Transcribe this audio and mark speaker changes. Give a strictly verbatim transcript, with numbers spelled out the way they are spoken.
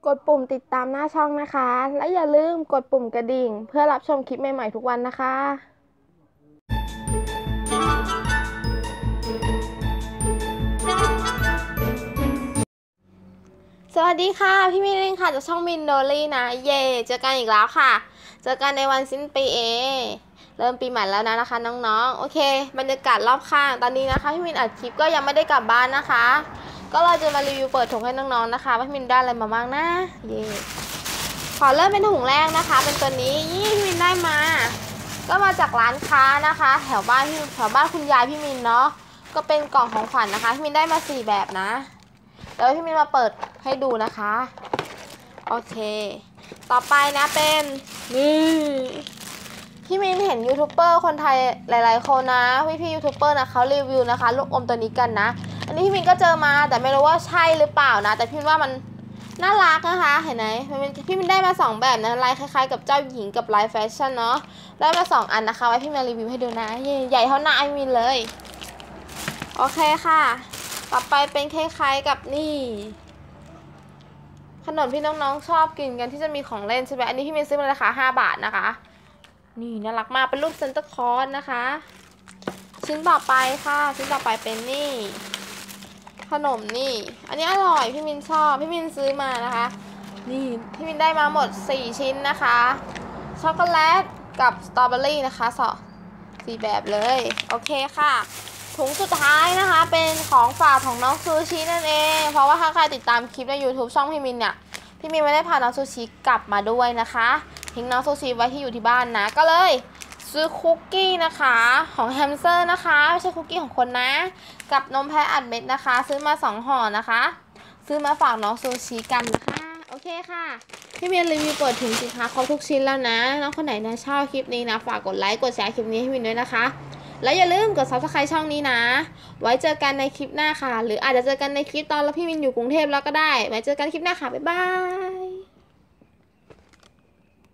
Speaker 1: กดปุ่มติดตามหน้าช่องนะคะ และอย่าลืมกดปุ่มกระดิ่งเพื่อรับชมคลิปใหม่ๆทุกวันนะคะ สวัสดีค่ะพี่มินเองค่ะจากช่องมินโดลี่นะเย่เจอกันอีกแล้วค่ะเจอกันในวันสิ้นปีเอเริ่มปีใหม่แล้วนะนะคะน้องๆโอเคบรรยากาศรอบข้างตอนนี้นะคะพี่มินอัดคลิปก็ยังไม่ได้กลับบ้านนะคะก็เราจะมารีวิวเปิดถุงให้น้องๆนะคะว่าพี่มินได้อะไรมาบ้างนะเย่ขอเริ่มเป็นถุงแรกนะคะเป็นตัวนี้ยี่พี่มินได้มาก็มาจากร้านค้านะคะแถวบ้านพี่แถวบ้านคุณยายพี่มินเนาะก็เป็นกล่องของขวัญ น, นะคะพี่มินได้มาสี่แบบนะเดี๋ยวพี่มินมาเปิดให้ดูนะคะโอเคต่อไปนะเป็นนี่พี่มินเห็นยูทูบเบอร์คนไทยหลายๆคนนะพี่พี่ยูทูบเบอร์นะเขารีวิวนะคะลูกอมตัวนี้กันนะอันนี้พี่มินก็เจอมาแต่ไม่รู้ว่าใช่หรือเปล่านะแต่พี่มินว่ามันน่ารักนะคะเห็นไหมพี่มินได้มาสองแบบนะลายคล้ายๆกับเจ้าหญิงกับลายแฟชั่นเนาะได้มาสองอันนะคะไว้พี่มินรีวิวให้ดูนะใหญ่เท่าหน้าพี่มินเลยโอเคค่ะต่อไปเป็นคล้ายๆกับนี่ขนมที่น้องๆชอบกินกันที่จะมีของเล่นใช่ไหมอันนี้พี่มินซื้อมาราคาห้าบาทนะคะนี่น่ารักมากเป็นรูปเซนต์คลอสนะคะชิ้นต่อไปค่ะชิ้นต่อไปเป็นนี่ขนมนี่อันนี้อร่อยพี่มินชอบพี่มินซื้อมานะคะนี่พี่มินได้มาหมดสี่ชิ้นนะคะช็อกโกแลตกับสตรอเบอรี่นะคะสองสี่แบบเลยโอเคค่ะถุงสุดท้ายนะคะเป็นของฝากของน้องซูชินั่นเองเพราะว่าถ้าใครติดตามคลิปใน ยูทูบ ช่องพี่มินเนี่ยพี่มินไม่ได้พาน้องซูชิกลับมาด้วยนะคะทิ้งน้องซูชิไว้ที่อยู่ที่บ้านนะก็เลยซื้อคุกกี้นะคะของแฮมสเตอร์นะคะไม่ใช่คุกกี้ของคนนะกับนมแพะอัดเม็ดนะคะซื้อมาสองห่อนะคะซื้อมาฝากน้องซูชิกันนะคะโอเคค่ะพี่มินรีวิวเปิดถุงสินค้าครบทุกชิ้นแล้วนะน้องคนไหนนะชอบคลิปนี้นะฝากกดไลค์กดแชร์คลิปนี้ให้มินด้วยนะคะแล้วอย่าลืมกด ซับสไครบ์ ช่องนี้นะไว้เจอกันในคลิปหน้าค่ะหรืออาจจะเจอกันในคลิปตอนแล้วพี่มินอยู่กรุงเทพแล้วก็ได้ไว้เจอกันคลิปหน้าค่ะบ๊ายบาย